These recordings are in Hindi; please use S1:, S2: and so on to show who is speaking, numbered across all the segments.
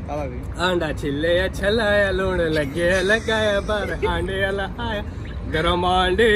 S1: आंडा छिले छलाया लूण लगे लगाया बार आंडे वाला आया गरम आंडे।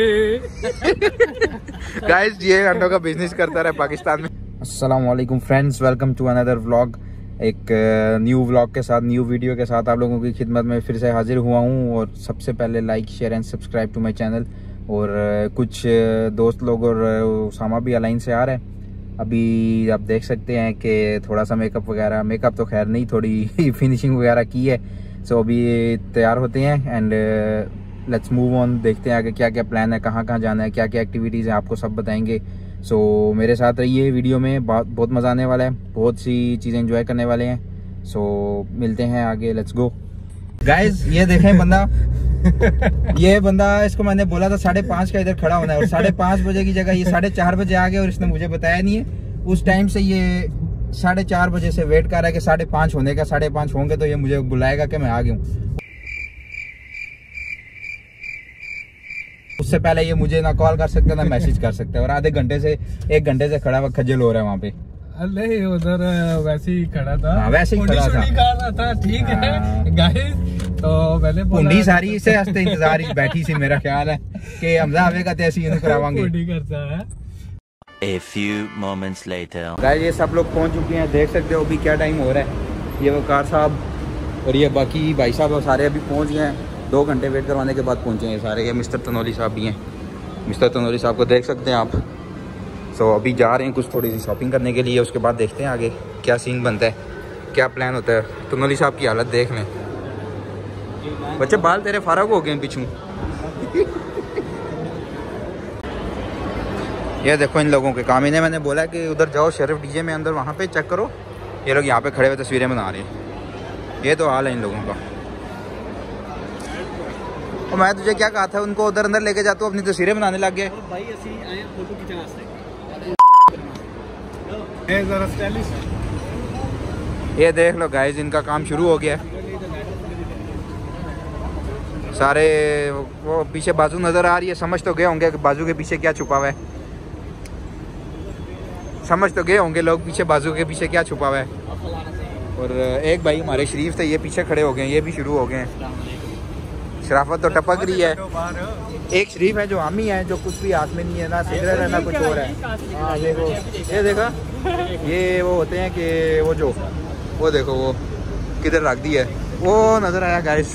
S2: गाइस ये अंडों का बिजनेस करता रहा पाकिस्तान में। अस्सलाम वालेकुम friends, welcome to another vlog. एक न्यू व्लॉग के साथ, न्यू वीडियो के साथ आप लोगों की खिदमत में फिर से हाजिर हुआ हूँ। और सबसे पहले like share and subscribe to my channel. और कुछ दोस्त लोग और उसामा भी अलाइन से आ रहे हैं। अभी आप देख सकते हैं कि थोड़ा सा मेकअप वगैरह, मेकअप तो खैर नहीं, थोड़ी फिनिशिंग वगैरह की है। सो अभी तैयार होते हैं एंड लेट्स मूव ऑन। देखते हैं आगे क्या क्या प्लान है, कहाँ कहाँ जाना है, क्या क्या एक्टिविटीज़ हैं, आपको सब बताएंगे। सो मेरे साथ रहिए वीडियो में, बहुत मज़ा आने वाला है, बहुत सी चीज़ें एंजॉय करने वाले हैं। सो मिलते हैं आगे, लेट्स गो। गाइज ये देखें बंदा ये बंदा, इसको मैंने बोला था 5:30 का इधर खड़ा होना है और 5:30 बजे की जगह ये 4:30 बजे आ गया और इसने मुझे बताया नहीं है। उस टाइम से ये 4:30 बजे से वेट कर रहा है कि 5:30 होने का, 5:30 होंगे तो ये मुझे बुलाएगा कि मैं आ गया हूँ। उससे पहले ये मुझे ना कॉल कर सकता ना मैसेज कर सकता है। और आधे घंटे से 1 घंटे से खड़ा हुआ खज्जल हो रहा है वहाँ पे।
S1: अरे उधर वैसे ही खड़ा था।
S2: हाँ, वैसे ही खड़ा
S1: था। ठीक है गाइस, तो मैंने
S2: पुंडी सारी से हंसते इंतजार ही बैठी सी। मेरा ख्याल है कि हमजा आवेगा तो ऐसी करावांगे।
S3: A few moments later.
S2: Guys ये सब लोग पहुंच चुके हैं, देख सकते हो अभी क्या टाइम हो रहा है। ये वकार साहब और ये बाकी भाई साहब और सारे अभी पहुंच गए हैं। 2 घंटे वेट करवाने के बाद पहुंचे हैं सारे। ये मिस्टर तनोली साहब भी हैं, मिस्टर तनोली साहब को देख सकते हैं आप। सो अभी जा रहे हैं कुछ थोड़ी सी शॉपिंग करने के लिए, उसके बाद देखते हैं आगे क्या सीन बनता है, क्या प्लान होता है। तनोली साहब की हालत देख लें, बच्चे बाल तेरे फारग हो गए पीछू। ये देखो इन लोगों के काम। इन्हें मैंने बोला कि उधर जाओ शरीफ डीजे में अंदर, वहाँ पे चेक करो। ये लोग यहाँ पे खड़े हुए तस्वीरें बना रहे हैं। ये तो हाल है इन लोगों का। और मैं तुझे क्या कहा था, उनको उधर अंदर लेके जाता हूँ, अपनी तस्वीरें बनाने लग गए। ये देख लो गाइस, इनका काम शुरू हो गया। सारे वो पीछे बाजू नजर आ रही है, समझ तो गए होंगे कि बाजू के पीछे क्या छुपा हुआ है। समझ तो गए होंगे लोग पीछे बाजू के पीछे क्या छुपा हुआ है। और एक भाई हमारे शरीफ थे, ये पीछे खड़े हो गए, ये भी शुरू हो गए हैं। शराफत तो टपक रही है। एक शरीफ है जो आमी है, जो कुछ भी हाथ में नहीं है, ना सिगरेट है ना कुछ और है। हाँ देखो, ये देखा, ये वो होते हैं कि वो जो वो देखो वो किधर रख दी है, वो नजर आया गाइस।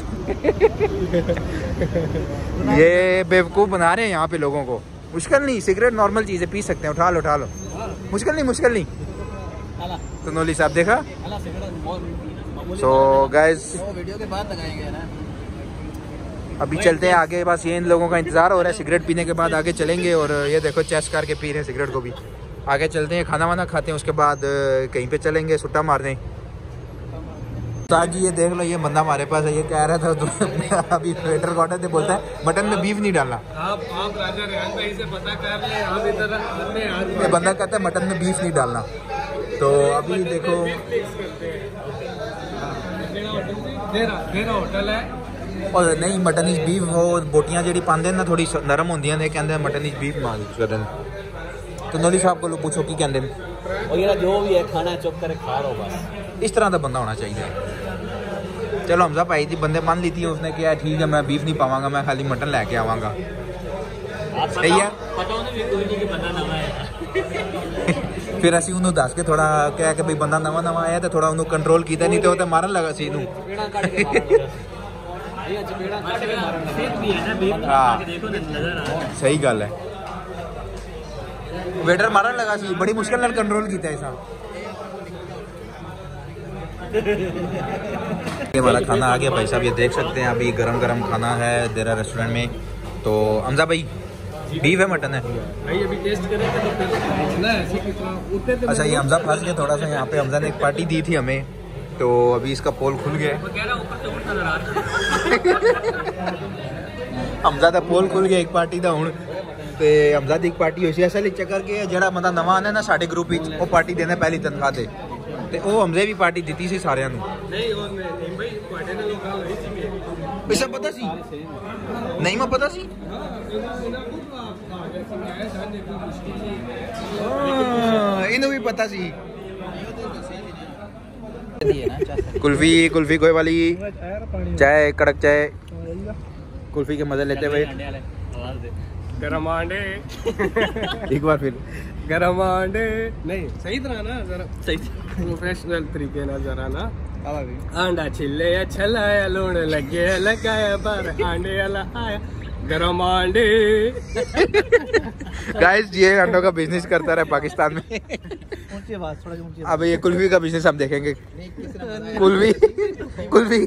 S2: ये बेवकूफ़ बना रहे हैं यहाँ पे लोगों को। मुश्किल नहीं, सिगरेट नॉर्मल चीज़ है, पी सकते हैं, उठा लो उठा लो, मुश्किल नहीं मुश्किल नहीं। तो नोली साहब देखा। सो गाइस
S1: वीडियो के बाद लगाएंगे ना।
S2: अभी चलते हैं आगे, बस ये इन लोगों का इंतजार हो रहा है। सिगरेट पीने के बाद आगे चलेंगे। और ये देखो चेस्ट करके पी रहे हैं सिगरेट को भी। आगे चलते हैं, खाना वाना खाते हैं, उसके बाद कहीं पे चलेंगे सुट्टा मारने। जी ये देख लो, ये बंदा हमारे पास है, ये कह रहा था तो अभी वेटर को ऑर्डर दे, बोलता है मटन में बीफ नहीं डालना।
S1: आप राजा रेहान भाई से पता कर ले, आप इधर
S2: ये बंदा कहता है मटन में बीफ नहीं डालना। तो अभी देखो
S1: होटल है
S2: और नहीं, मटन इज बीफ। वो बोटियां जी पाते ना थोड़ी नरम होंदियां ने, कहते मटन इज बीफ मांग कर। तो नोली साहब को पूछो की कहते हैं।
S1: जो भी है खाना चुप कर खा लो बस।
S2: इस तरह का बंदा होना चाहिए। चलो हमजा भाई थी बंदे मान ली थी, उसने कहा ठीक है मैं बीफ नहीं पावांगा, मैं खाली मटन लेके आवांगा। सही है। फिर असी उन्होंने दस के थोड़ा कह के भाई बंदा नवा नवा आया तो थोड़ा उन्होंने कंट्रोल किया, नहीं तो मारन लगा सी इनू। सही गल है, वेटर मारन लगा सी, बड़ी मुश्किल नाल कंट्रोल किया है साहब। ये हमारा खाना आ गया भाई साहब, ये देख सकते हैं अभी गरम गरम खाना है देरा रेस्टोरेंट में। तो हमजा भाई बीफ है मटन है
S1: भाई, अभी टेस्ट करेंगे तो।
S2: अच्छा ये हमजा फंस गया थोड़ा सा यहाँ पे। हमजा ने एक पार्टी दी थी हमें, तो अभी इसका पोल खुल गया। हमजा का पोल खुल गया एक पार्टी का हूँ। तो हमजा की एक पार्टी हुई असल चक्कर के जो बंदा नवा आना ना साढ़े ग्रुप वो पार्टी देना पहली तनख्वाह से। ते वो हमजे भी पार्टी दी सी सारिਆਂ ਨੂੰ। सब पता सी नहीं, मैं पता सी इन्हों भी पता सी। कुल्फी कुल्फी कोई वाली चाय, कड़क चाय, कुल्फी के मजे लेते हुए।
S1: गरम अंडे
S2: एक बार फिर
S1: गरम अंडे नहीं सही तरह ना, जरा सही प्रोफेशनल तरीके ना, जरा ना अंडा छिले छलाया लूण लगे लगाया बार अंडे वाला आया गरम अंडे।
S2: गाइस ये अंडों का बिजनेस करता रहा पाकिस्तान में। अब ये कुल्फी का बिजनेस हम देखेंगे। कुल्फी कुल्फी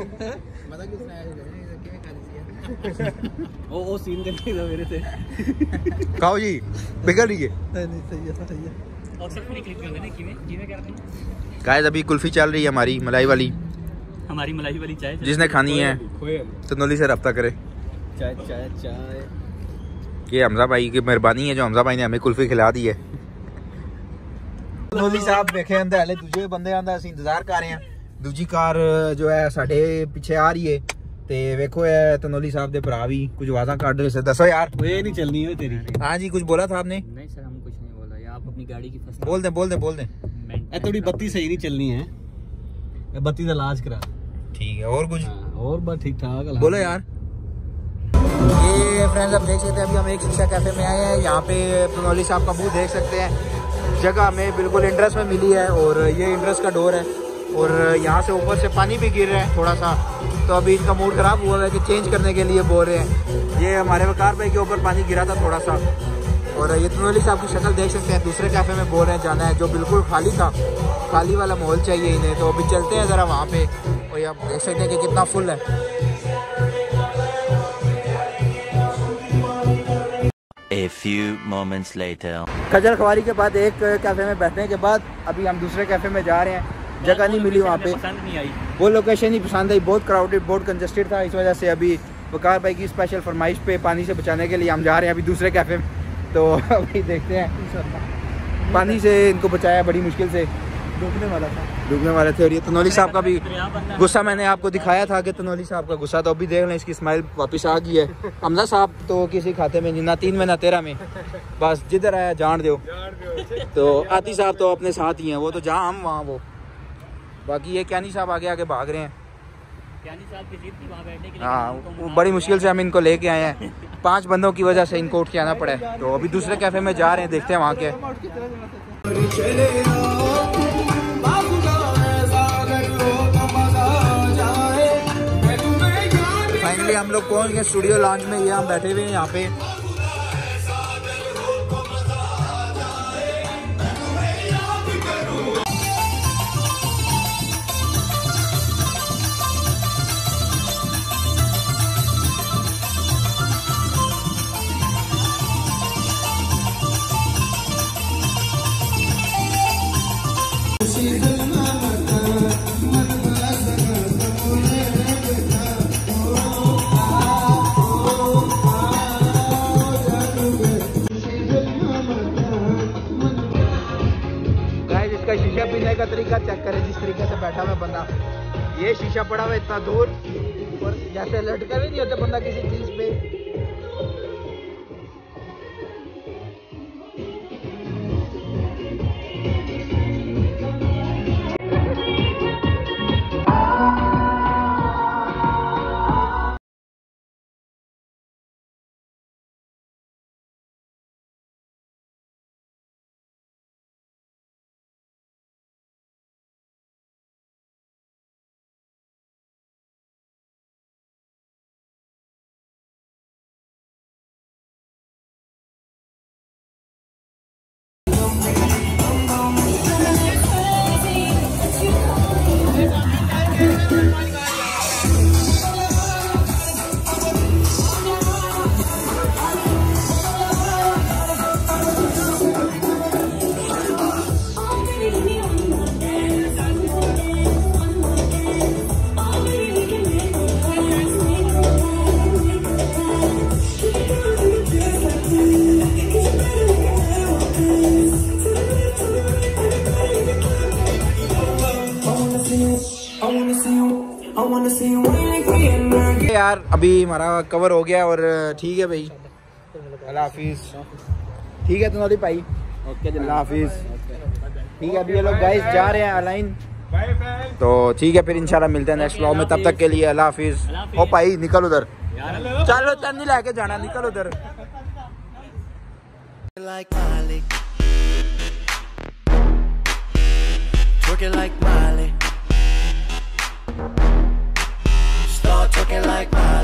S1: ओ सीन करके दो मेरे से।
S2: खाओ जी, बिगड़ रही है। गाइस अभी कुल्फी चल रही है हमारी मलाई वाली चाय। जिसने खानी है तो नोली से रब्ता करे।
S1: चाय चाय चाय।
S2: ये हमजा भाई की मेहरबानी है जो हमजा भाई ने हमें कुल्फी खिला दी है। नोली साहब देखे आंदा हले दूजे बंदे आंदा, ਅਸੀਂ इंतजार कर रहे हैं। दूजी कार जो है साढ़े पीछे आ रही है ते वेखो है तनोली साहब दे भरा भी कुछ आवाज़ां काट रहे से। दसो यार
S1: ये नहीं चलनी है तेरी।
S2: हाँ जी कुछ बोला था आपने?
S1: नहीं सर हम कुछ नहीं बोला, या आप अपनी गाड़ी की फसल
S2: बोल दे।
S1: ए थोड़ी बत्ती सही नहीं चलनी है, बत्ती का इलाज करा।
S2: ठीक है और कुछ?
S1: और बस ठीक ठाक
S2: बोलो यार। ये फ्रेंड्स आप देख सकते हैं अभी हम एक शीशा कैफे में आए हैं। यहाँ पे तनोली साहब का बूथ देख सकते हैं। जगह हमें बिल्कुल इंटरेस्ट में मिली है और ये इंटरेस्ट का डोर है और यहाँ से ऊपर से पानी भी गिर रहा है थोड़ा सा, तो अभी इनका मूड ख़राब हुआ है कि चेंज करने के लिए बोल रहे हैं। ये हमारे वकार भाई के ऊपर पानी गिरा था थोड़ा सा और ये तनोली साहब की शक्ल देख सकते हैं। दूसरे कैफ़े में बोल रहे हैं जाना है जो बिल्कुल खाली था, खाली वाला माहौल चाहिए इन्हें। तो अभी चलते हैं ज़रा वहाँ पे और ये आप देख सकते हैं कि कितना फुल है।
S3: A few moments later.
S2: खजल ख्वारी के बाद एक कैफ़े में बैठने के बाद अभी हम दूसरे कैफ़े में जा रहे हैं। जगह नहीं मिली वहाँ पे,
S1: पसंद नहीं आई
S2: वो लोकेशन ही पसंद आई। बहुत क्राउडेड, बहुत कंजस्टेड था। इस वजह से अभी वकार भाई की स्पेशल फरमाइश पे पानी से बचाने के लिए हम जा रहे हैं अभी दूसरे कैफ़े में। तो अभी देखते हैं। पानी से इनको बचाया बड़ी मुश्किल से, डूबने वाले थे। और ये तनोली साहब का भी गुस्सा मैंने आपको दिखाया था कि तनोली साहब का गुस्सा, तो अभी देख लें इसकी स्माइल वापस आ गई है। हमजा साहब तो किसी खाते में नहीं, ना 3 में ना 13 में, बस जिधर आया जान दो। तो आती साहब तो अपने साथ ही हैं, वो तो जहाँ हम वहाँ वो। बाकी ये क्यानी साहब आगे आगे भाग रहे हैं। हाँ वो बड़ी मुश्किल से हम इनको लेके आए हैं। 5 बंदों की वजह से इनको उठ के आना पड़ा है। तो अभी दूसरे कैफ़े में जा रहे हैं, देखते हैं वहाँ के। फाइनली हम लोग पहुँच गए स्टूडियो लॉन्च में। ये हम बैठे हुए हैं यहाँ पे। शीशा पीने का तरीका चेक करें, जिस तरीके से बैठा हुआ बंदा, ये शीशा पड़ा हुआ इतना दूर और जैसे लटका भी नहीं होता बंदा किसी चीज पे। यार अभी हमारा कवर हो गया और ठीक है भाई, अल्लाह हाफिज। ठीक है तनोली भाई, ओके अल्लाह हाफिज। ठीक है अभी ये लोग गाइस जा रहे हैं अलाइन तो ठीक है, फिर इंशाल्लाह मिलते हैं नेक्स्ट व्लॉग में। तब तक के लिए अल्लाह हाफिज। ओ भाई निकल उधर, चलो चल नहीं लेके जाना, निकल उधर।
S4: Like Miley, twerking like Miley, start twerking like Miley.